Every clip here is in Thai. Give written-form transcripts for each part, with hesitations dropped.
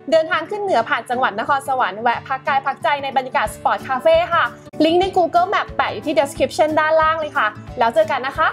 เดินทางขึ้นเหนือผ่านจังหวัดนครสวรรค์แวะพักกายพักใจในบรรยากาศสปอร์ตคาเฟ่ค่ะลิงก์ใน Google Map แปะอยู่ที่ description ด้านล่างเลยค่ะแล้วเจอกันนะคะ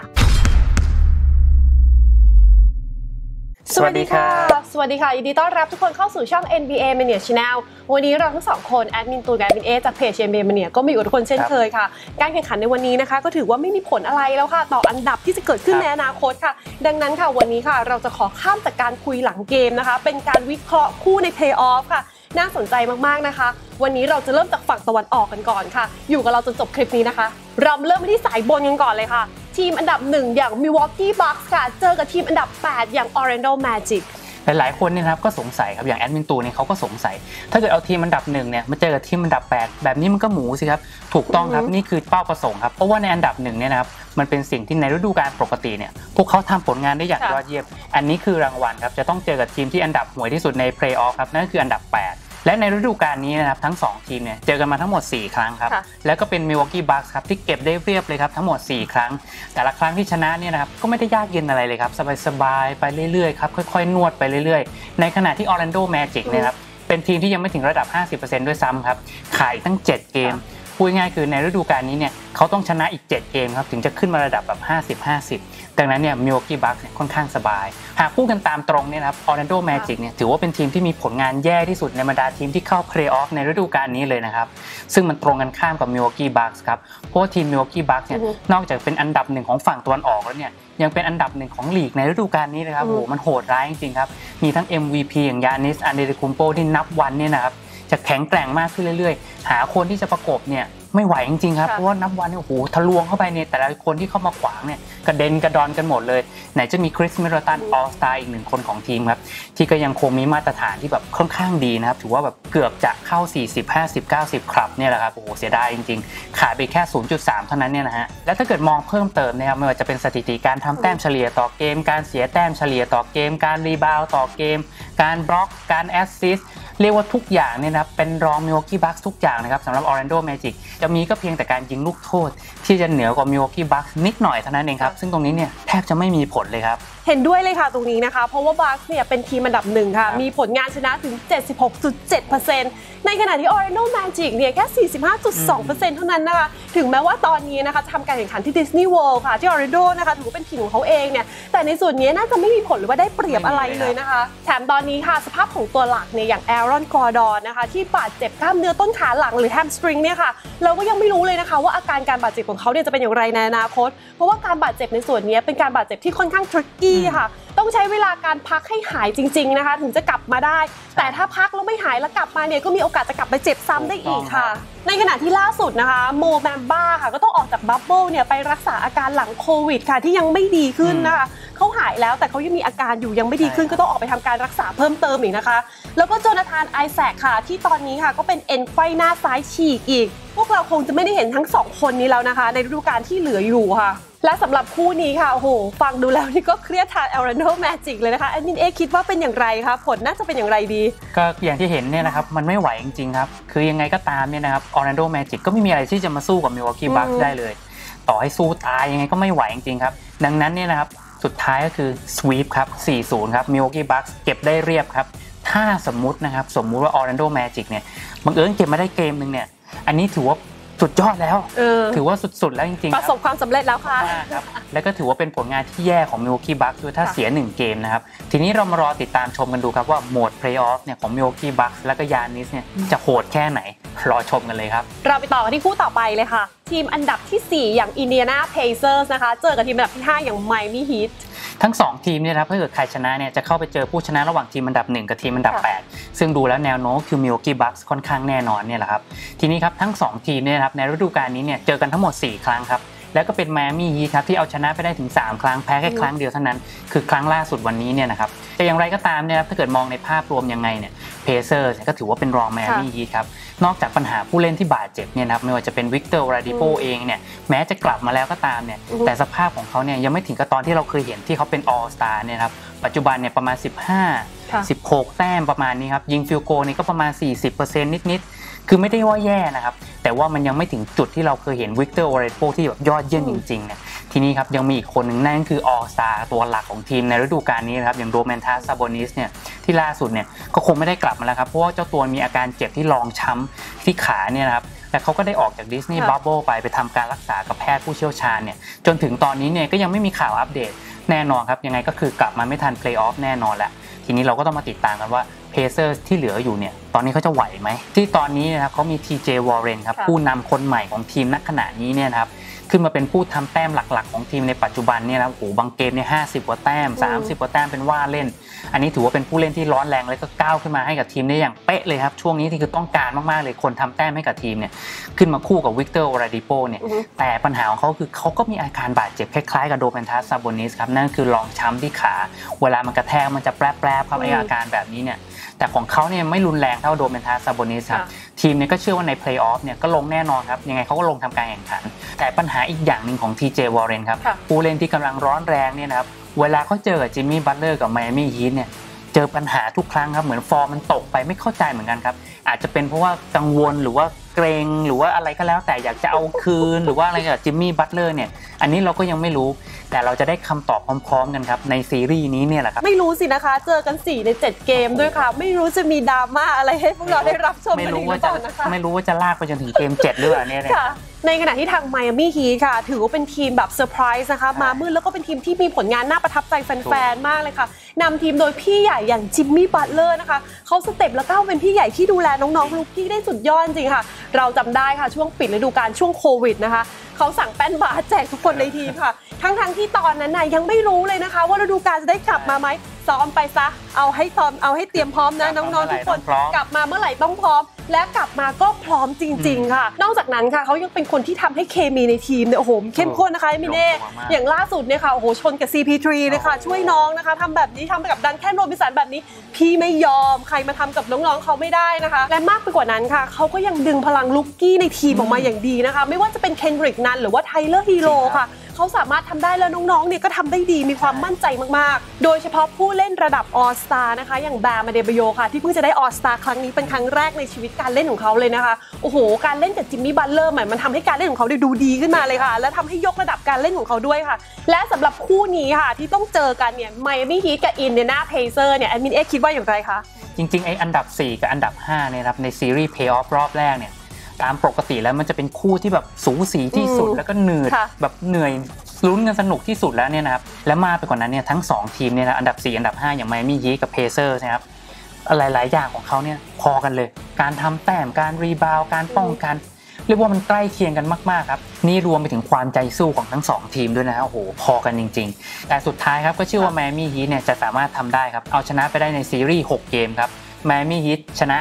สวัสดีค่ะยินดีต้อนรับทุกคนเข้าสู่ช่อง NBA Mania Channel วันนี้เราทั้งสองคนแอดมินตูนกับแอดมินเอจากเพจ NBA Mania ก็มาอยู่กับทุกคนเช่นเคยค่ะการแข่งขันในวันนี้นะคะก็ถือว่าไม่มีผลอะไรแล้วค่ะต่ออันดับที่จะเกิดขึ้นในอนาคตค่ะดังนั้นค่ะวันนี้ค่ะเราจะขอข้ามจากการคุยหลังเกมนะคะเป็นการวิเคราะห์คู่ใน Playoff ค่ะน่าสนใจมากๆนะคะวันนี้เราจะเริ่มจากฝั่งตะวันออกกันก่อนค่ะอยู่กับเราจนจบคลิปนี้นะคะเราเริ่มไปที่สายบนกันก่อนเลยค่ะทีมอันดับ1อย่าง Milwaukee Bucks ค่ะเจอกับทีมอันดับ8อย่าง Orlando Magic หลายๆคนเนี่ยนะครับก็สงสัยครับอย่างแอดมินตูเนี่ยเขาก็สงสัยถ้าเกิดเอาทีมอันดับ1เนี่ยมาเจอกับทีมอันดับ8แบบนี้มันก็หมูสิครับถูกต้องครับนี่คือเป้าประสงค์ครับเพราะว่าในอันดับ1เนี่ยนะครับมันเป็นสิ่งที่ในฤดูกาลปกติเนี่ยพวกเขาทำผลงานได้อย่างยอดเยี่ยมอันนี้คือรางวัลครับจะต้องเจอกับทีมที่อันดับห่วยที่สุดในเพลย์ออฟครับนั่นคืออันดับ8และในฤดูกาลนี้นะครับทั้ง2ทีมเนี่ยเจอกันมาทั้งหมด4ครั้งครับแล้วก็เป็น Milwaukee Bucks ครับที่เก็บได้เรียบเลยครับทั้งหมด4ครั้งแต่ละครั้งที่ชนะเนี่ยนะครับก็ไม่ได้ยากเย็นอะไรเลยครับสบายๆไปเรื่อยๆครับค่อยๆนวดไปเรื่อยๆในขณะที่ Orlando Magic เนี่ยครับเป็นทีมที่ยังไม่ถึงระดับ 50% ด้วยซ้ำครับขาดอีกตั้ง7เกมพูดง่ายคือในฤดูกาลนี้เนี่ยเขาต้องชนะอีก7เกมครับถึงจะขึ้นมาระดับแบบ50-50ดังนั้นเนี่ย Milwaukee Bucks เนี่ยค่อนข้างสบายหากพูดกันตามตรงเนี่ยนะครับ Orlando Magic เนี่ยถือว่าเป็นทีมที่มีผลงานแย่ที่สุดในบรรดาทีมที่เข้า Playoff ในฤดูกาลนี้เลยนะครับซึ่งมันตรงกันข้ามกับ Milwaukee Bucks ครับเพราะว่าทีม Milwaukee Bucks เนี่ยนอกจากเป็นอันดับ1ของฝั่งตะวันออกแล้วเนี่ยยังเป็นอันดับ1ของลีกในฤดูกาลนี้เลยครับโอ้โหมันโหดร้ายจริงๆครับมีทั้ง MVP อย่าง Giannis Antetokounmpo ที่นับวันเนี่ยนะครับจะแข็งแกร่งมากขึ้นเรื่อยๆหาคนที่จะประกบเนี่ยไม่ไหวจริงๆครับเพราะว่านับวันเนี่ยโอ้โหทะลวงเข้าไปเนี่ยแต่ละคนที่เข้ามาขวางเนี่ยกระเด็นกระดอนกันหมดเลยไหนจะมีคริสมิดเดิลตันออลสตาร์อีก1คนของทีมครับที่ก็ยังคงมีมาตรฐานที่แบบค่อนข้างดีนะครับถือว่าแบบเกือบจะเข้า40 50 90ครับเนี่ยแหละครับโอ้โหเสียดายจริงๆขาดไปแค่ 0.3 เท่านั้นเนี่ยนะฮะแล้วถ้าเกิดมองเพิ่มเติมนะครับไม่ว่าจะเป็นสถิติการทำแต้มเฉลี่ยต่อเกมการเสียแต้มเฉลี่ยต่อเกมการรีบาวด์ต่อเกมการบล็อกการแอสซิสต์เรียกว่าทุกอย่างเนี่ยนะเป็นรอง Milwaukee Bucks ทุกอย่างนะครับสำหรับ Orlando Magic จะมีก็เพียงแต่การยิงลูกโทษที่จะเหนือกว่า Milwaukee Bucks นิดหน่อยเท่านั้นเองครับซึ่งตรงนี้เนี่ยแทบจะไม่มีผลเลยครับเห็นด้วยเลยค่ะตรงนี้นะคะเพราะว่า Bucks เนี่ยเป็นทีมอันดับ1ค่ะมีผลงานชนะถึง 76.7% ในขณะที่ Orlando Magic เนี่ยแค่ 45.2% เท่านั้นนะคะถึงแม้ว่าตอนนี้นะคะทำการแข่งขันที่ Disney World ค่ะที่ Orlando นะคะถือว่าเป็นถิ่นของเขาเองเนี่ยแต่ในส่วนนี้น่าจะไม่มีผลหรือว่าได้เปรียบอะไรเลยนะคะแถมตอนนี้ค่ะสภาพของตัวหลักเนี่ยอย่าง Aaron Gordon นะคะที่บาดเจ็บกล้ามเนื้อต้นขาหลังหรือ hamstring เนี่ยค่ะเราก็ยังไม่รู้เลยนะคะว่าอาการบาดเจ็บของเขาเนี่ยจะเป็นอย่างไรในอนาคตเพราะว่าการบาดเจ็บในส่วนนี้เป็นการบาดเจ็บที่ค่อนข้าง tricky ค่ะต้องใช้เวลาการพักให้หายจริงๆนะคะถึงจะกลับมาได้แต่ถ้าพักแล้วไม่หายแล้วกลับมาเนี่ยก็มีโอกาสจะกลับไปเจ็บซ้ำได้อีกค่ะในขณะที่ล่าสุดนะคะโมแมมบ้าค่ะก็ต้องออกจากบับเบิ้ลเนี่ยไปรักษาอาการหลังโควิดค่ะที่ยังไม่ดีขึ้นนะคะเขาหายแล้วแต่เขายังมีอาการอยู่ยังไม่ดีขึ้นก็ต้องออกไปทำการรักษาเพิ่มเติมอีกนะคะแล้วก็โจนาธานไอแซคค่ะที่ตอนนี้ค่ะก็เป็นเอ็นไขว้หน้าซ้ายฉีกอีกพวกเราคงจะไม่ได้เห็นทั้ง2คนนี้แล้วนะคะในฤดูกาลที่เหลืออยู่ค่ะและสำหรับคู่นี้ค่ะโอ้โหฟังดูแล้วนี่ก็เครียดทาง Orlando Magic เลยนะคะแอดมินเอคิดว่าเป็นอย่างไรคะผลน่าจะเป็นอย่างไรดีก็อย่างที่เห็นเนี่ยนะครับมันไม่ไหวจริงๆครับคือยังไงก็ตามเนี่ยนะครับ Orlando Magic ก็ไม่มีอะไรที่จะมาสู้กับ Milwaukee Bucks ได้เลยต่อให้สู้ตายยังไงก็ไม่ไหวจริงๆครับดังนั้นเนี่ยนะครับสุดท้ายก็คือ sweep ครับ 4-0 ครับ Milwaukee Bucks เก็บได้เรียบครับถ้าสมมุติว่า Orlando Magic เนี่ยบังเอิญเก็บมาได้เกมนึงเนี่ยอันนี้ถือว่าสุดยอดแล้วถือว่าสุดๆแล้วจริงๆประสบความสำเร็จแล้วค่ะครับแล้วก็ถือว่าเป็นผลงานที่แย่ของ Milwaukee Bucks ด้วยถ้าเสีย1เกมนะครับทีนี้เรามารอติดตามชมกันดูครับว่าโหมด Playoff เนี่ยของ Milwaukee Bucks แล้วก็ Giannis เนี่ยจะโหดแค่ไหนรอชมกันเลยครับเราไปต่อกันที่คู่ต่อไปเลยค่ะทีมอันดับที่4อย่าง Indiana Pacers นะคะเจอกับทีมอันดับที่5อย่าง Miami Heat ทั้ง2ทีมเนี่ยครับถ้าเกิดใครชนะเนี่ยจะเข้าไปเจอผู้ชนะระหว่างทีมอันดับ1กับทีมอันดับ8ซึ่งดูแล้วแนวโน้มคือ Milwaukee Bucks ค่อนข้างแน่นอนเนี่ยแหละครับทีนี้ครับทั้ง2ทีมเนี่ยครับในฤดูกาลนี้เนี่ยเจอกันทั้งหมด4ครั้งครับแล้วก็เป็น Miami Heat ครับที่เอาชนะไปได้ถึง3ครั้งแพ้แค่ครั้งเดียวเท่านั้นคือครั้งล่าสุดวันนี้เนี่ยนะครับแต่อย่างไรก็ตามเนี่ยถ้าเกิดมองในภาพรวมยังไงเนี่ย Pacers ก็ถือว่าเป็นรอง Miami Heat ครับนอกจากปัญหาผู้เล่นที่บาดเจ็บเนี่ยนะครับไม่ว่าจะเป็นวิกเตอร์วลาดิโปเองเนี่ยแม้จะกลับมาแล้วก็ตามเนี่ยแต่สภาพของเขาเนี่ยยังไม่ถึงกับตอนที่เราเคยเห็นที่เขาเป็น All Star เนี่ยครับปัจจุบันเนี่ยประมาณ15-16แต้มประมาณนี้ครับยิงฟิลโกนี่ก็ประมาณ 40% นิดๆคือไม่ได้ว่าแย่นะครับแต่ว่ามันยังไม่ถึงจุดที่เราเคยเห็นวิกเตอร์วลาดิโปที่แบบยอดเยี่ยมจริงๆเนี่ยทีนี้ครับยังมีอีกคนหนึ่งนั่นคือออลสตาร์ตัวหลักของทีมในฤดูกาลนี้นะครับอย่างโดแมนทัสซาโบนิสเนี่ยที่ล่าสุดเนี่ยก็คงไม่ได้กลับมาแล้วครับเพราะว่าเจ้าตัวมีอาการเจ็บที่รองช้ำที่ขาเนี่ยนะครับแต่เขาก็ได้ออกจากดิสนีย์บับเบิ้ลไปทำการรักษากับแพทย์ผู้เชี่ยวชาญเนี่ยจนถึงตอนนี้เนี่ยก็ยังไม่มีข่าวอัปเดตแน่นอนครับยังไงก็คือกลับมาไม่ทันเพลย์ออฟแน่นอนแหละทีนี้เราก็ต้องมาติดตามกันว่าเพเซอร์ที่เหลืออยู่เนี่ยตอนนี้เขาจะไหวไหมที่ตอนนี้นะครับเขามี TJ Warren ครับผู้นำคนใหม่ของทีมณขณะนี้เนี่ยนะครับขึ้นมาเป็นผู้ทำแต้มหลักๆของทีมในปัจจุบันเนี่ยนะโอ้โหบางเกมเนี่ย50กว่าแต้ม30กว่าแต้มเป็นว่าเล่นอันนี้ถือว่าเป็นผู้เล่นที่ร้อนแรงแล้วก็ก้าวขึ้นมาให้กับทีมได้อย่างเป๊ะเลยครับช่วงนี้ที่คือต้องการมากๆเลยคนทำแต้มให้กับทีมเนี่ยขึ้นมาคู่กับวิกเตอร์โอราดิโปเนี่ยแต่ปัญหาของเขาคือเขาก็มีอาการบาดเจ็บคล้ายๆกับโดแมนทัสซาโบนิสครับนั่นคือรองช้ำที่ขาเวลามันกระแทกมันจะแปรๆครับไอ้อาการแบบนี้เนี่ยแต่ของเขาเนี่ยไม่รุนแรงเท่าโดแมนทัสซาโบนิสครับทีมเนี่ยก็เชื่อว่าในเพลย์ออฟเนี่ยก็ลงแน่นอนครับยังไงเขาก็ลงทำการแข่งขันแต่ปัญหาอีกอย่างนึงของ TJ Warren ครับผู้เล่นที่กำลังร้อนแรงเนี่ยนะครับเวลาเขาเจอกับจิมมี่บัตเลอร์กับไมอามี่ฮีทเนี่ยเจอปัญหาทุกครั้งครับเหมือนฟอร์มมันตกไปไม่เข้าใจเหมือนกันครับอาจจะเป็นเพราะว่ากังวลหรือว่าเกรงหรือว่าอะไรก็แล้วแต่อยากจะเอาคืนหรือว่าอะไรกับจิมมี่บัตเลอร์เนี่ยอันนี้เราก็ยังไม่รู้แต่เราจะได้คำตอบพร้อมๆกันครับในซีรีส์นี้เนี่ยแหละครับไม่รู้สินะคะเจอกัน4ใน7เกมด้วยค่ะไม่รู้จะมีดราม่าอะไรให้พวกเราได้รับชมกันอีกหรือเปล่านะคะไม่รู้ว่าจะลากไปจนถึงเกม7หรือเปล่าเนี่ยในขณะที่ทางไมอามี่ฮีทค่ะถือว่าเป็นทีมแบบเซอร์ไพรส์นะคะมามืดแล้วก็เป็นทีมที่มีผลงานน่าประทับใจแฟนๆมากเลยค่ะนำทีมโดยพี่ใหญ่อย่างจิมมี่บัตเลอร์นะคะเขาสเต็ปแล้วก็เป็นพี่ใหญ่ที่ดูแลน้องๆลูกกี้ได้สุดยอดจริงค่ะเราจำได้ค่ะช่วงปิดฤดูกาลช่วงโควิดนะคะเขาสั่งแป้นบาสแจกทุกคนในทีมค่ะทั้งที่ตอนนั้นน่ะยังไม่รู้เลยนะคะว่าฤดูกาลจะได้กลับมาไหมซ้อมไปซะเอาให้เตรียมพร้อมนะน้องๆทุกคนกลับมาเมื่อไหร่ต้องพร้อมและกลับมาก็พร้อมจริงๆค่ะนอกจากนั้นค่ะเขายังเป็นคนที่ทำให้เคมีในทีมเนี่ยโอ้โหเข้มข้นนะคะมิเน่อย่างล่าสุดเนี่ยค่ะโอ้โหชนกับ CP3 เลยค่ะช่วยน้องนะคะทำแบบนี้ทำกับดันแค่โรบินสันแบบนี้พี่ไม่ยอมใครมาทำกับน้องๆเขาไม่ได้นะคะและมากไปกว่านั้นค่ะเขาก็ยังดึงพลังลูกกี้ในทีมออกมาอย่างดีนะคะไม่ว่าจะเป็นเคนดริกนันหรือว่าไทเลอร์ฮีโร่ค่ะเขาสามารถทำได้แล้วน้องๆเนี่ยก็ทำได้ดีมีความมั่นใจมากๆโดยเฉพาะผู้เล่นระดับออสตานะคะอย่างแบร์มาเดเบโยค่ะที่เพิ่งจะได้ออสตาครั้งนี้เป็นครั้งแรกในชีวิตการเล่นของเขาเลยนะคะโอ้โหการเล่นกับจิมมี่บัตเลอร์มันทำให้การเล่นของเขาดูดีขึ้นมาเลยค่ะและทำให้ยกระดับการเล่นของเขาด้วยค่ะและสำหรับคู่นี้ค่ะที่ต้องเจอกันเนี่ยไมอามี่ฮีทกับอินเดียนาเพเซอร์เนี่ยแอดมินคิดว่าอย่างไรคะจริงๆไอ้อันดับ4กับอันดับ5เนี่ยครับในซีรีส์เพลย์ออฟรอบแรกเนี่ยตามปกติแล้วมันจะเป็นคู่ที่แบบสูสีที่สุดแล้วก็เหนื่อยแบบเหนื่อยลุ้นกันสนุกที่สุดแล้วเนี่ยนะครับและมากไปกว่านั้นเนี่ยทั้ง2ทีมเนี่ยนะอันดับ4อันดับ5อย่างไมอามี่ฮีทกับเพเซอร์นะครับหลายๆอย่างของเขาเนี่ยพอกันเลยการทำแต้มการรีบาวการป้องกันเรียกว่ามันใกล้เคียงกันมากๆครับนี่รวมไปถึงความใจสู้ของทั้ง2ทีมด้วยนะโอ้โหพอกันจริงๆแต่สุดท้ายครับก็เชื่อว่าไมอามี่ฮีทเนี่ยจะสามารถทำได้ครับเอาชนะไปได้ในซีรีส์6เกมครับไมอามี่ฮีทชนะ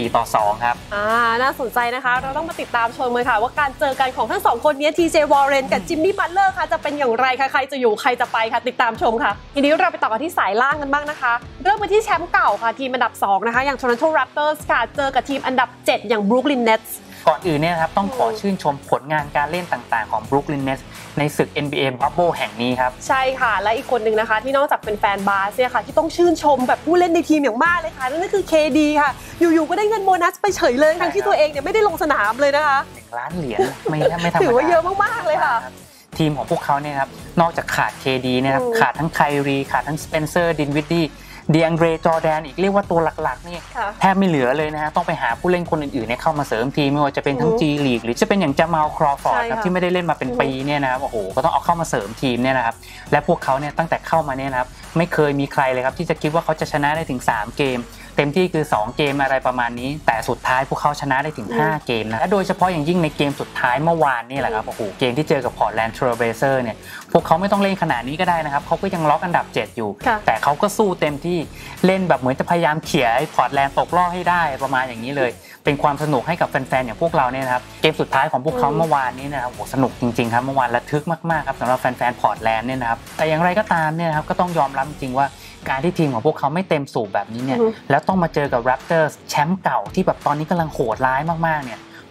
4-2ครับน่าสนใจนะคะเราต้องมาติดตามชมเลยค่ะว่าการเจอกันของทั้ง2คนนี้ TJ Warren กับจิมมี่บัตเลอร์ค่ะจะเป็นอย่างไรค่ะใครจะอยู่ใครจะไปค่ะติดตามชมค่ะทีนี้เราไปต่อกันที่สายล่างกันบ้างนะคะเริ่มไปที่แชมป์เก่าค่ะทีมอันดับ2นะคะอย่าง Toronto Raptors ค่ะเจอกับทีมอันดับ7อย่าง Brooklyn Nets ก่อนอื่นเนี่ยครับต้องขอชื่นชมผลงานการเล่นต่างๆของ Brooklyn Nets ในศึก NBA Bubble แห่งนี้ครับใช่ค่ะและอีกคนหนึ่งนะคะที่นอกจากเป็นแฟนบาสเนี่ยค่ะที่ต้องชื่นชมแบบผู้เล่นในทีมอย่างมากเลยค่ะนั่นก็คือ KD ค่ะอยู่ๆก็ได้เงินโบนัสไปเฉยเลยทั้งที่ตัวเองเนี่ยไม่ได้ลงสนามเลยนะคะ 1 ล้านเหรียญไม่ธรรมดาถือว่าเยอะมากๆเลยค่ะทีมของพวกเขาเนี่ยครับนอกจากขาด KD เนี่ยครับขาดทั้งไคลีขาดทั้งสเปนเซอร์ดินวิดดี้ดีอังเดรจอร์แดนอีกเรียกว่าตัวหลักๆนี่แทบไม่เหลือเลยนะฮะต้องไปหาผู้เล่นคนอื่นๆเนี่ยเข้ามาเสริมทีมไม่ว่าจะเป็นทั้ง G League หรือจะเป็นอย่างจามาล ครอฟอร์ดครับที่ไม่ได้เล่นมาเป็นปีเนี่ยนะครับโอ้โหก็ต้องเอาเข้ามาเสริมทีมเนี่ยนะครับและพวกเขาเนี่ยตั้งแต่เข้ามาเนี่ยนะครับไม่เคยมีใครเลยครับที่จะคิดว่าเขาจะชนะได้ถึง3เกมเต็มที่คือ2เกมอะไรประมาณนี้แต่สุดท้ายพวกเขาชนะได้ถึง5เกมนะและโดยเฉพาะอย่างยิ่งในเกมสุดท้ายเมื่อวานนี่แหละครับโอ้โหเกมที่เจอกับ Portland Trail Blazers เนี่ยพวกเขาไม่ต้องเล่นขนาดนี้ก็ได้นะครับเขาก็ยังล็อกอันดับ7อยู่แต่เขาก็สู้เต็มที่เล่นแบบเหมือนจะพยายามเขี่ยไอ้ Portland ตกรอบให้ได้ประมาณอย่างนี้เลยเป็นความสนุกให้กับแฟนๆอย่างพวกเราเนี่ยนะครับเกมสุดท้ายของพวกเขาเมื่อวานนี้นะครับโอ้สนุกจริงๆครับเมื่อวานระทึกมากๆครับสำหรับแฟนๆ Portland เนี่ยนะครับแต่อย่างไรก็ตามเนี่ยนะครับก็ต้องยอมรับจริงว่าการที่ทีมของพวกเขาไม่เต็มสูบแบบนี้เนี่ยแล้วต้องมาเจอกับ Raptors แชมป์เก่าที่แบบตอนนี้กำลังโหดร้ายมากๆเนี่ย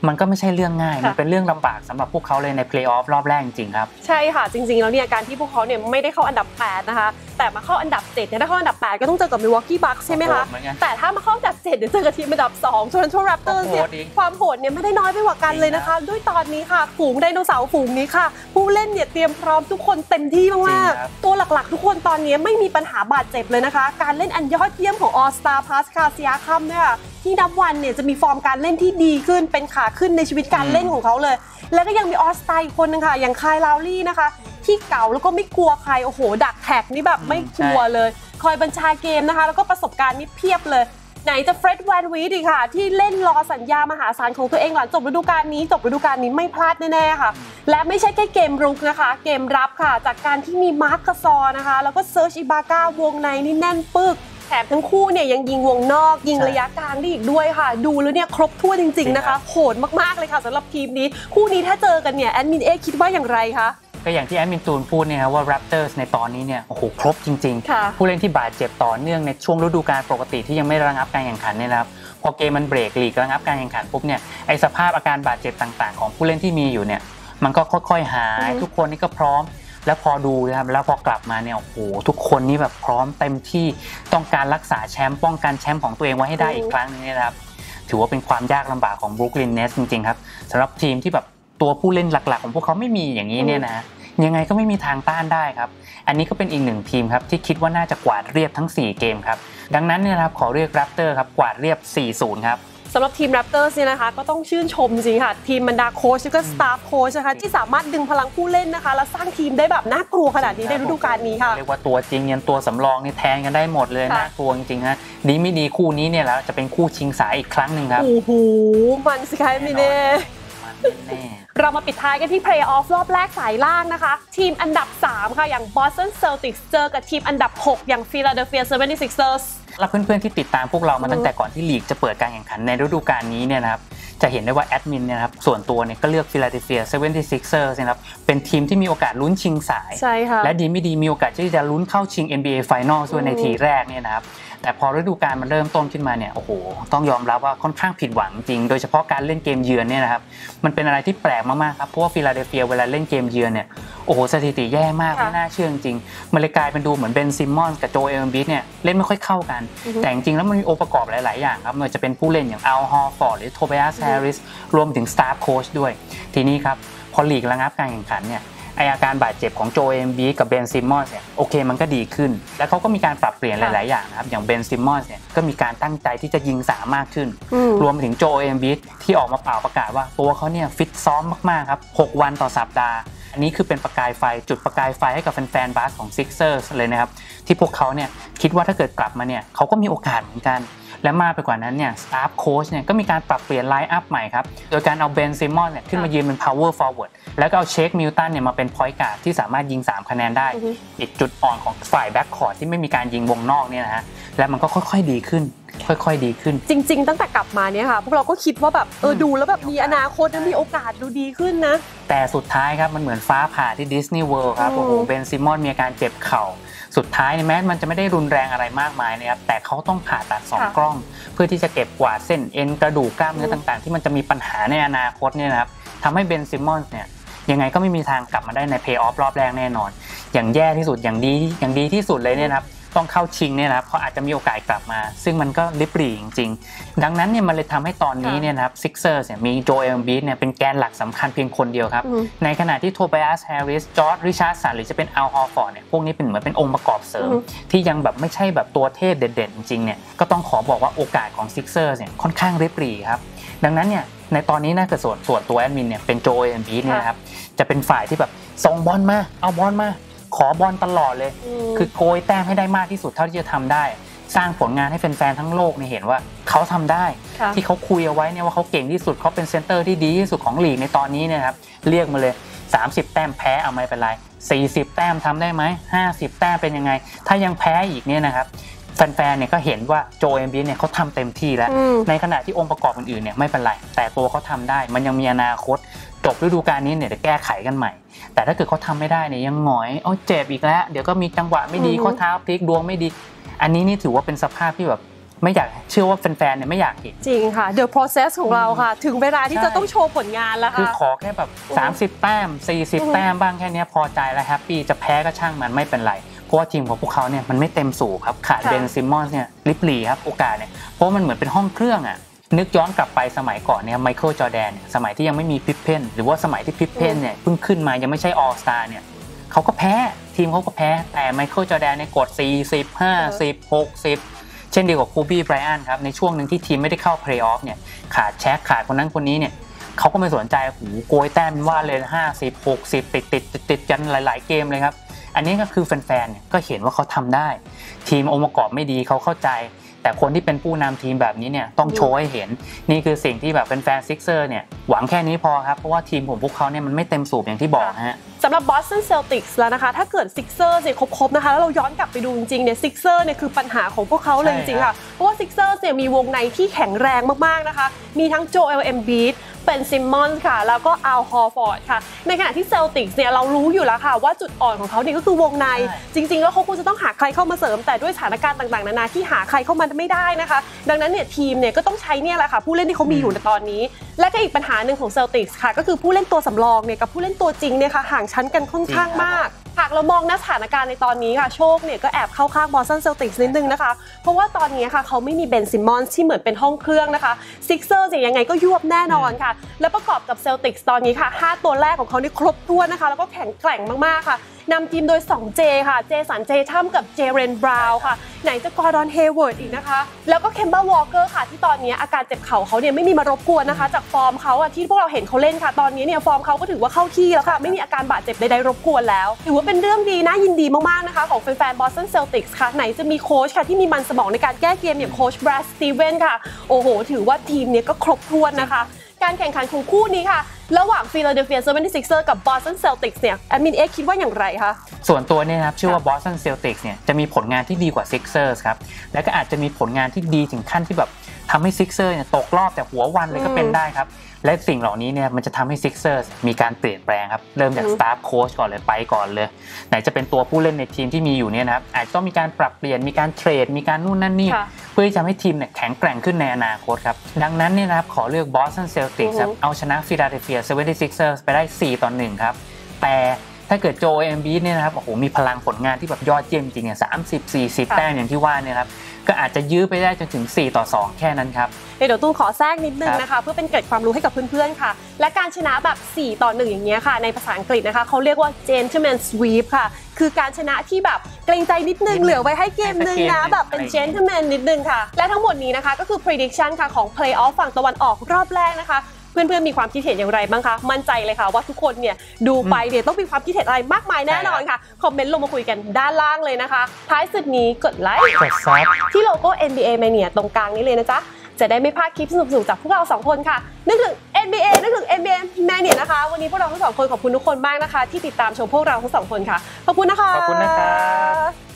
มันก็ไม่ใช่เรื่องง่ายมันเป็นเรื่องลำบากสำหรับพวกเขาเลยในเพลย์ออฟรอบแรกจริงๆครับใช่ค่ะจริงๆแล้วเนี่ยการที่พวกเขาเนี่ยไม่ได้เข้าอันดับ8นะคะแต่มาเข้าอันดับ7เนี่ยถ้าเข้าอันดับ8ก็ต้องเจอกับ Milwaukee Bucks ใช่ไหมคะแต่ถ้ามาเข้าอันดับ7เดี๋ยวเจอกับทีมอันดับ2 Toronto Raptors เนี่ยความโหดเนี่ยไม่ได้น้อยไปกว่ากันเลยนะคะด้วยตอนนี้ค่ะฝูงไดโนเสาร์ฝูงนี้ค่ะผู้เล่นเนี่ยเตรียมพร้อมทุกคนเต็มที่มากๆตัวหลักๆทุกคนตอนนี้ไม่มีปัญหาบาดเจ็บเลยนะคะการเล่นอันยอดเยี่ยมของ All Star Pascal Siakam เนี่ยที่นับวันเนี่ยจะมีฟอร์มการเล่นที่ดีขึ้นเป็นขาขึ้นในชีวิตการเล่นของเขาเลยแล้วก็ยังมีออสตาอีกคนนึงค่ะอย่างคายลาวลี่นะคะที่เก่าแล้วก็ไม่กลัวใครโอ้โหดักแท็กนี่แบบไม่กลัวเลยคอยบัญชาเกมนะคะแล้วก็ประสบการณ์นี่เพียบเลยไหนจะเฟร็ดแวนวีดอีกค่ะที่เล่นรอสัญญามหาศาลของตัวเองหลังจบฤดูกาลนี้ไม่พลาดแน่ๆค่ะและไม่ใช่แค่เกมรุกนะคะเกมรับค่ะจากการที่มีมาร์คกาซอนะคะแล้วก็เซิร์ชอิบาก้าวงในนี่แน่นปึกแถมทั้งคู่เนี่ยยังยิงวงนอกยิงระยะกลางได้อีกด้วยค่ะดูแล้วเนี่ยครบถ้วนจริงๆนะคะโหดมากๆเลยค่ะสำหรับทีมนี้คู่นี้ถ้าเจอกันเนี่ยแอดมินคิดว่าอย่างไรคะก็อย่างที่แอดมินตูนพูดเนี่ยว่า Raptors ในตอนนี้เนี่ยโอ้โหครบจริงๆผู้เล่นที่บาดเจ็บต่อเนื่องในช่วงฤดูกาลปกติที่ยังไม่ระงับการแข่งขันเนี่ยนะครับพอเกมมันเบรกลีกระงับการแข่งขันปุ๊บเนี่ยไอสภาพอาการบาดเจ็บต่างๆของผู้เล่นที่มีอยู่เนี่ยมันก็ค่อยๆหายทุกคนนี่ก็พร้อมแล้วพอดูนะครับแล้วพอกลับมาเนี่ยโอ้โหทุกคนนี่แบบพร้อมเต็มที่ต้องการรักษาแชมป์ป้องกันแชมป์ของตัวเองไว้ให้ได้อีกครั้งนึงนะครับถือว่าเป็นความยากลำบากของ Brooklyn Nets จริงๆครับสำหรับทีมที่แบบตัวผู้เล่นหลักๆของพวกเขาไม่มีอย่างนี้เนี่ยนะยังไงก็ไม่มีทางต้านได้ครับอันนี้ก็เป็นอีกหนึ่งทีมครับที่คิดว่าน่าจะกวาดเรียบทั้ง4เกมครับดังนั้นเนี่ยครับขอเรียก Raptor ครับกวาดเรียบ 4-0 ครับสำหรับทีม Raptors เนี่ยนะคะก็ต้องชื่นชมจริงค่ะทีมบรรดาโค้ชแล้วก็สตาฟโค้ชนะคะที่สามารถดึงพลังผู้เล่นนะคะแล้วสร้างทีมได้แบบน่ากลัวขนาดนี้ในฤดูกาลนี้ค่ะเรียกว่าตัวจริงยันตัวสำรองนี่แทนกันได้หมดเลยน่ากลัวจริงๆฮะดีไม่ดีคู่นี้เนี่ยแล้วจะเป็นคู่ชิงสายอีกครั้งนึงครับโอ้โหมันสิคะมิเน่เรามาปิดท้ายกันที่เพลย์ออฟรอบแรกสายล่างนะคะทีมอันดับ3ค่ะอย่าง Boston Celtics เจอกับทีมอันดับ6อย่าง Philadelphia 76ers และเพื่อนๆที่ติดตามพวกเรามาตั้งแต่ก่อนที่ลีกจะเปิดการแข่งขันในฤดูกาลนี้เนี่ยนะครับจะเห็นได้ว่าแอดมินเนี่ยนะครับส่วนตัวเนี่ยก็เลือก Philadelphia 76ers นะครับเป็นทีมที่มีโอกาสลุ้นชิงสายและดีไม่ดีมีโอกาสที่จะลุ้นเข้าชิง NBA Finals ด้วยในทีแรกเนี่ยนะครับแต่พอฤดูกาลมันเริ่มต้นขึ้นมาเนี่ยโอ้โหต้องยอมรับว่าค่อนข้างผิดหวังจริงโดยเฉพาะการเล่นเกมเยือนเนี่ยนะครับมันเป็นอะไรที่แปลกมากๆครับเพราะว่าฟิลาเดลเฟียเวลาเล่นเกมเยือนเนี่ยโอ้โหสถิติแย่มากไม่น่าเชื่อจริงมันเลยกลายเป็นดูเหมือนเบนซิมมอนส์กับโจเอล บีดเนี่ยเล่นไม่ค่อยเข้ากันแต่จริงๆแล้วมันมีองค์ประกอบหลายๆอย่างครับไม่ว่าจะเป็นผู้เล่นอย่างอัลฮอร์ฟอร์ดหรือโทเบียสแฮร์ริสรวมถึงสตาฟโค้ชด้วยทีนี้ครับพอลีกระงับการแข่งขันเนี่ยอาการบาดเจ็บของโจเอมบีกับเบนซิมมอนส์เนี่ยโอเคมันก็ดีขึ้นแล้วเขาก็มีการปรับเปลี่ยนหลายๆอย่างนะครับอย่างเบนซิมมอนส์เนี่ยก็มีการตั้งใจที่จะยิง3มากขึ้นรวมถึงโจเอมบีที่ออกมาเป่าประกาศว่าตัวเขาเนี่ยฟิตซ้อมมากๆครับ6วันต่อสัปดาห์อันนี้คือเป็นประกายไฟจุดประกายไฟให้กับแฟนๆบาสของ Sixers เลยนะครับที่พวกเขาเนี่ยคิดว่าถ้าเกิดกลับมาเนี่ยเขาก็มีโอกาสเหมือนกันและมากไปกว่านั้นเนี่ยสตาฟโค้ชเนี่ยก็มีการปรับเปลี่ยนไลน์อัพใหม่ครับโดยการเอาเบนซิมมอนส์เนี่ยขึ้นมายืนเป็น power forward แล้วก็เอาเชคมิลตันเนี่ยมาเป็น point guard ที่สามารถยิง3คะแนนได้อีกจุดอ่อนของฝ่ายแบ็คคอร์ตที่ไม่มีการยิงวงนอกเนี่ยนะฮะและมันก็ค่อยๆดีขึ้นจริงๆตั้งแต่กลับมาเนี่ยค่ะพวกเราก็คิดว่าแบบดูแล้วแบบมีอนาคตและมีโอกาสดูดีขึ้นนะแต่สุดท้ายครับมันเหมือนฟ้าผ่าที่ดิสนีย์เวิลด์ครับโอ้โหเบนซิมมอนส์มีอาการเจ็บเข่าสุดท้ายแม้มันจะไม่ได้รุนแรงอะไรมากมายนะครับแต่เขาต้องผ่าตัด2กล้องเพื่อที่จะเก็บกวาดเส้นเอ็นกระดูกกล้ามเนื้อต่างๆที่มันจะมีปัญหาในอนาคตเนี่ยนะครับทำให้เบนซิมมอนส์เนี่ยยังไงก็ไม่มีทางกลับมาได้ในเพลย์ออฟรอบแรกแน่นอนอย่างแย่ที่สุดอย่างดีที่สุดเลยเนี่ยนะครับต้องเข้าชิงเนี่ยนะครับเขาอาจจะมีโอกาสกลับมาซึ่งมันก็ลิบหรี่จริงๆดังนั้นเนี่ยมันเลยทำให้ตอนนี้เนี่ยนะครับซิกเซอร์เนี่ยมีโจเอล บีดเนี่ยเป็นแกนหลักสำคัญเพียงคนเดียวครับในขณะที่โทเบียสแฮร์ริสจอร์จริชาร์ดสันหรือจะเป็นอัลฮอร์ฟอร์ดเนี่ยพวกนี้เป็นเหมือนเป็นองค์ประกอบเสริมที่ยังแบบไม่ใช่แบบตัวเทพเด่นๆจริงๆเนี่ยก็ต้องขอบอกว่าโอกาสของซิกเซอร์เนี่ยค่อนข้างลิบหรี่ครับดังนั้นเนี่ยในตอนนี้น่าจะส่วนตัวแอดมินเนี่ยเป็นโจเอล บีดเนี่ยนะครับจะเป็นฝ่ายที่แบบส่งบอลมาเอาบอลมาขอบอลตลอดเลยคือโกยแต้มให้ได้มากที่สุดเท่าที่จะทำได้สร้างผลงานให้แฟนๆทั้งโลกเห็นว่าเขาทำได้ที่เขาคุยเอาไว้เนี่ยว่าเขาเก่งที่สุดเขาเป็นเซนเตอร์ที่ดีที่สุดของลีกในตอนนี้เนี่ยครับเรียกมาเลย30แต้มแพ้เอาไม่เป็นไร40แต้มทำได้ไหม50แต้มเป็นยังไงถ้ายังแพ้อีกเนี่ยนะครับแฟนๆเนี่ยก็เห็นว่าโจเอมบีเนี่ยเขาทำเต็มที่แล้วในขณะที่องค์ประกอบอื่นๆเนี่ยไม่เป็นไรแต่ตัวเขาทำได้มันยังมีอนาคตจบฤดูกาลนี้เนี่ยจะแก้ไขกันใหม่แต่ถ้าเกิดเขาทำไม่ได้เนี่ยยังหงอยเจ็บอีกแล้วเดี๋ยวก็มีจังหวะไม่ดีข้อเท้าพลิกดวงไม่ดีอันนี้นี่ถือว่าเป็นสภาพที่แบบไม่อยากเชื่อว่าแฟนๆเนี่ยไม่อยากเห็นจริงค่ะ The process ของเราค่ะถึงเวลาที่จะต้องโชว์ผลงานแล้วค่ะคือขอแค่แบบ30แต้ม40แต้มบ้างแค่นี้พอใจแล้วแฮปปี้จะแพ้ก็ช่างมันไม่เป็นไรเพราะว่าทีมของพวกเขาเนี่ยมันไม่เต็มสูบครับขาดเบนซิมมอนส์เนี่ยลิปลีครับโอกาสเนี่ยเพราะมันเหมือนเป็นห้องเครื่องอ่ะนึกย้อนกลับไปสมัยก่อนเนี่ยไมเคิลจอร์แดนสมัยที่ยังไม่มีพิปเพนหรือว่าสมัยที่พิปเพนเนี่ยเพิ่งขึ้นมายังไม่ใช่ออลสตาร์เนี่ยเขาก็แพ้ทีมเขาก็แพ้แต่ไมเคิลจอร์แดนเนี่ยกด40 50 60เช่นเดียวกับโคบีไบรอันครับในช่วงหนึ่งที่ทีมไม่ได้เข้าเพลย์ออฟเนี่ยขาดแช็คขาดคนนั้นคนนี้เนี่ยเขาก็ไม่สนใจหูโกยแต้มว่าเลย50 60ติดกันหลายๆเกมเลยครับอันนี้ก็คือแฟนๆเนี่ยก็เห็นว่าเขาทำได้ทีมองค์ประกอบไม่ดีเขาเข้าใจแต่คนที่เป็นผู้นำทีมแบบนี้เนี่ยต้องโชว์ให้เห็นนี่คือสิ่งที่แบบแฟนๆซิกเซอร์เนี่ยหวังแค่นี้พอครับเพราะว่าทีมของพวกเขาเนี่ยมันไม่เต็มสูบอย่างที่บอกฮะสำหรับ Boston Celtics แล้วนะคะถ้าเกิด Sixers เนี่ยครบๆนะคะแล้วเราย้อนกลับไปดูจริงๆเนี่ย Sixers เนี่ยคือปัญหาของพวกเขาเลยจริงๆค่ะเพราะว่า Sixers เนี่ยมีวงในที่แข็งแรงมากๆนะคะมีทั้ง Joel Embiid เป็น Simmons ค่ะแล้วก็ Al Horford ค่ะในขณะที่ Celtics เนี่ยเรารู้อยู่แล้วค่ะว่าจุดอ่อนของเขาเนี่ยก็คือวงในจริงๆแล้วเขาควรจะต้องหาใครเข้ามาเสริมแต่ด้วยสถานการณ์ต่างๆนานาที่หาใครเข้ามาไม่ได้นะคะดังนั้นเนี่ยทีมเนี่ยก็ต้องใช้เนี่ยแหละค่ะผู้เล่นที่เขามีอยู่ในตอนนี้และก็อีกปัญหาหนึ่งของ Celtics ค่ะก็คือผู้เล่นตัวสำรองเนี่ยกับผู้เล่นตัวจริงเนี่ยค่ะห่างชั้นกันค่อนข้างมากหากเรามองณสถานการณ์ในตอนนี้ค่ะโชคเนี่ยก็แอบเข้าข้าง Boston Celtics นิดนึงนะคะเพราะว่าตอนนี้ค่ะเขาไม่มีเบนซิมมอนส์ที่เหมือนเป็นห้องเครื่องนะคะ Sixers ยังไงก็ยวบแน่นอนค่ะและประกอบกับ Celtics ตอนนี้ค่ะ5ตัวแรกของเขานี่ครบถ้วนนะคะแล้วก็แข็งแกร่งมากๆค่ะนำทีมโดย 2J ค่ะเจสันเจทัมกับเจเรนบราวน์ค่ะไหนจะกอร์ดอนเฮเวิร์ดอีกนะคะแล้วก็เคมบาวอลเกอร์ค่ะที่ตอนนี้อาการเจ็บเข่าเขาเนี่ยไม่มีมารบกวนนะคะจากฟอร์มเขาอะที่พวกเราเห็นเขาเล่นค่ะตอนนี้เนี่ยฟอร์มเขาก็ถือว่าเข้าที่แล้วค่ะไม่มีอาการบาดเจ็บใดๆรบกวนแล้วถือว่าเป็นเรื่องดีน่ายินดีมากๆนะคะของแฟนๆ Boston Celtics ค่ะไหนจะมีโค้ชค่ะที่มีมันสมองในการแก้เกมอย่างโค้ชแบรดสตีเวนค่ะโอ้โหถือว่าทีมเนี่ยก็ครบถ้วนนะคะการแข่งขันของคู่นี้ค่ะระหว่าง Philadelphia 76ers กับ Boston Celtics เนี่ยแอดมินเอ็กซ์คิดว่าอย่างไรคะส่วนตัวเนี่ยครับเชื่อว่า Boston Celtics เนี่ยจะมีผลงานที่ดีกว่า Sixers ครับและก็อาจจะมีผลงานที่ดีถึงขั้นที่แบบทำให้ Sixers เนี่ยตกรอบแต่หัววันเลยก็เป็นได้ครับและสิ่งเหล่านี้เนี่ยมันจะทำให้ Sixers มีการเปลี่ยนแปลงครับเริ่มจาก Staff Coach ก่อนเลยไปก่อนเลยไหนจะเป็นตัวผู้เล่นในทีมที่มีอยู่เนี่ยนะครับอาจจะต้องมีการปรับเปลี่ยนมีการเทรดมีการนู่นนั่นนี่เพื่อที่จะให้ทีมเนี่ยแข็งแกร่งขึ้นในอนาคตครับดังนั้นเนี่ยนะครับขอเลือก Boston Celtics ครับเอาชนะ Philadelphia 76ers ไปได้4-1ครับแต่ถ้าเกิดโจเอมบีเนี่ยนะครับโอ้โหมีพลังผลงานที่แบบยอดเยี่ยมจริงๆ30-40แต้มอย่างที่ว่าเนี่ยครับก็อาจจะยื้อไปได้จนถึง4-2แค่นั้นครับเดี๋ยวตูนขอแทรกนิดนึงนะคะเพื่อเป็นเกร็ดความรู้ให้กับเพื่อนๆค่ะและการชนะแบบ4-1อย่างเงี้ยค่ะในภาษาอังกฤษนะคะเขาเรียกว่า gentleman sweep ค่ะคือการชนะที่แบบเกรงใจนิดนึงเหลือไว้ให้เกมนึงนะแบบเป็น gentleman นิดนึงค่ะและทั้งหมดนี้นะคะก็คือ prediction ค่ะของ playoff ฝั่งตะวันออกรอบแรกนะคะเพื่อนๆมีความคิดเห็นอย่างไรบ้างคะมั่นใจเลยค่ะว่าทุกคนเนี่ยดูไปเนี่ยต้องมีความคิดเห็นอะไรมากมายแน่นอนค่ะคอมเมนต์ลงมาคุยกันด้านล่างเลยนะคะท้ายสุดนี้กดไลค์กดซับที่โลโก้ NBA Mania ตรงกลางนี้เลยนะจ๊ะจะได้ไม่พลาดคลิปสนุกๆจากพวกเรา2คนค่ะนึกถึง NBA นึกถึง NBA Mania นะคะวันนี้พวกเราทั้ง2คนขอบคุณทุกคนมากนะคะที่ติดตามชมพวกเราทั้ง2คนค่ะขอบคุณนะคะขอบคุณนะครับ